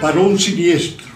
varón siniestro.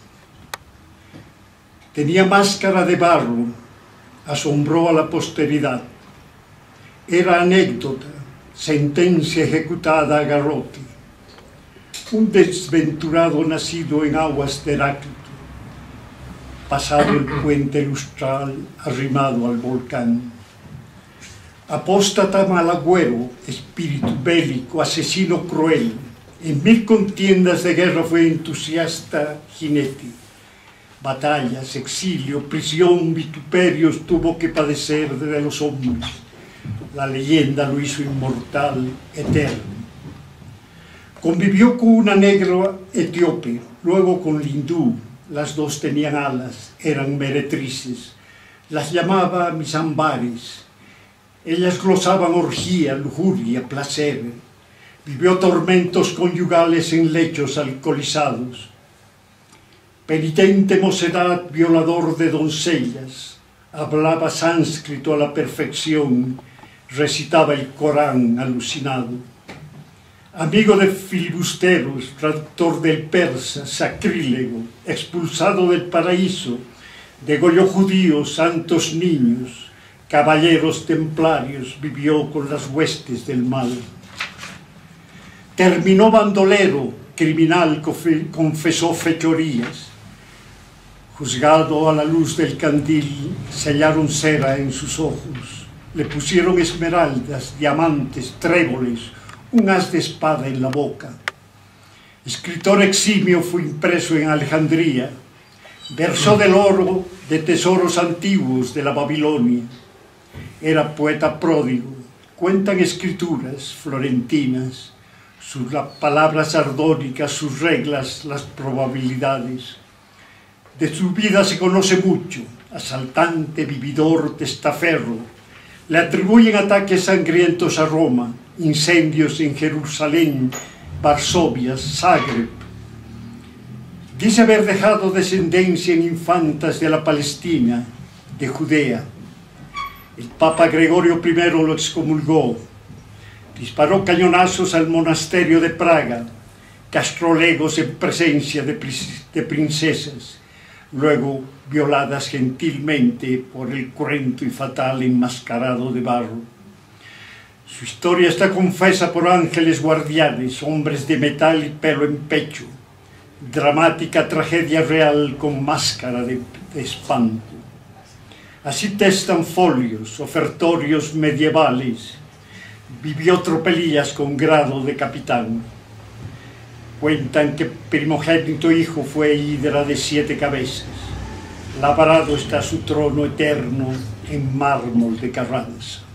Tenía máscara de barro, asombró a la posteridad. Era anécdota, sentencia ejecutada a garrote. Un desventurado nacido en aguas de Heráclito, pasado el puente lustral, arrimado al volcán. Apóstata malagüero, espíritu bélico, asesino cruel, en 1000 contiendas de guerra fue entusiasta jinete. Batallas, exilio, prisión, vituperios tuvo que padecer de los hombres. La leyenda lo hizo inmortal, eterno. Convivió con una negra etíope, luego con Lindú. Las dos tenían alas, eran meretrices. Las llamaba mis ambares. Ellas glosaban orgía, lujuria, placer. Vivió tormentos conyugales en lechos alcoholizados. Penitente mocedad, violador de doncellas. Hablaba sánscrito a la perfección. Recitaba el Corán alucinado. Amigo de filibusteros, traductor del persa, sacrílego, expulsado del paraíso, degolló judíos, santos niños, caballeros templarios, vivió con las huestes del mal. Terminó bandolero, criminal, confesó fechorías. Juzgado a la luz del candil, sellaron cera en sus ojos, le pusieron esmeraldas, diamantes, tréboles, un haz de espada en la boca. Escritor eximio fue impreso en Alejandría, versó del oro de tesoros antiguos de la Babilonia. Era poeta pródigo, cuentan escrituras florentinas, sus palabras sardónicas, sus reglas, las probabilidades. De su vida se conoce mucho, asaltante, vividor, testaferro. Le atribuyen ataques sangrientos a Roma, incendios en Jerusalén, Varsovia, Zagreb. Dice haber dejado descendencia en infantas de la Palestina, de Judea. El Papa Gregorio I lo excomulgó. Disparó cañonazos al monasterio de Praga, castró legos en presencia de princesas, luego violadas gentilmente por el cruento y fatal enmascarado de barro. Su historia está confesa por ángeles guardianes, hombres de metal y pelo en pecho, dramática tragedia real con máscara de espanto. Así testan folios, ofertorios medievales. Vivió tropelías con grado de capitán. Cuentan que primogénito hijo fue hidra de 7 cabezas. Labrado está su trono eterno en mármol de Carranza.